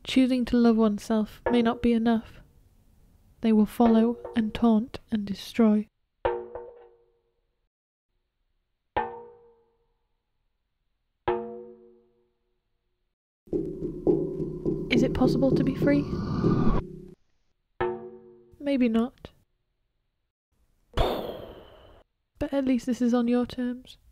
Choosing to love oneself may not be enough. They will follow and taunt and destroy. Is it possible to be free? Maybe not. But at least this is on your terms.